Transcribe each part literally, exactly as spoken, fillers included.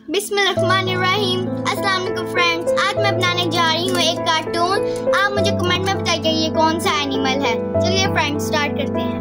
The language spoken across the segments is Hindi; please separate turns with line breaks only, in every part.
बिस्मिल्लाहिर्रहमानिर्रहीम। अस्सलाम वालेकुम फ्रेंड्स, आज मैं बनाने जा रही हूँ एक कार्टून। आप मुझे कमेंट में बताइए ये कौन सा एनिमल है। चलिए फ्रेंड्स स्टार्ट करते हैं।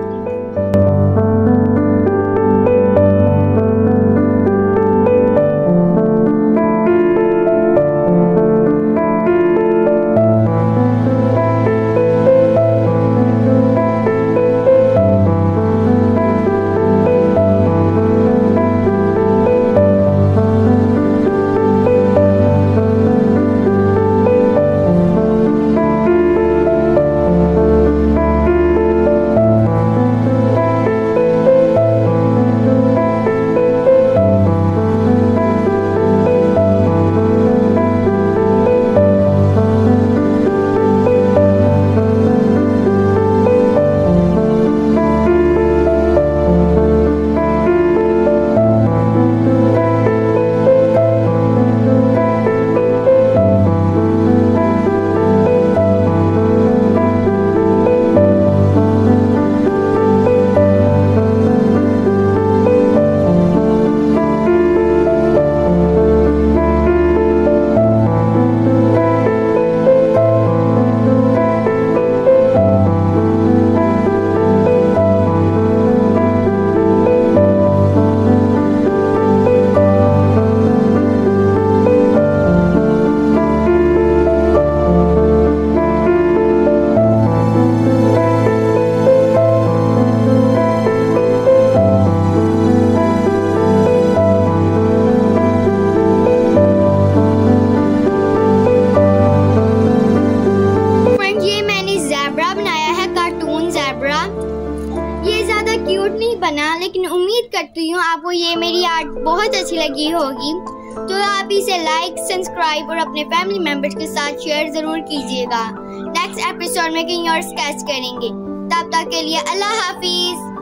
ये ज़्यादा क्यूट नहीं बना, लेकिन उम्मीद करती हूँ आपको ये मेरी आर्ट बहुत अच्छी लगी होगी। तो आप इसे लाइक, सब्सक्राइब और अपने फैमिली मेंबर्स के साथ शेयर ज़रूर कीजिएगा। नेक्स्ट एपिसोड में कहीं और स्केच करेंगे। तब तक के लिए अल्लाह हाफिज़।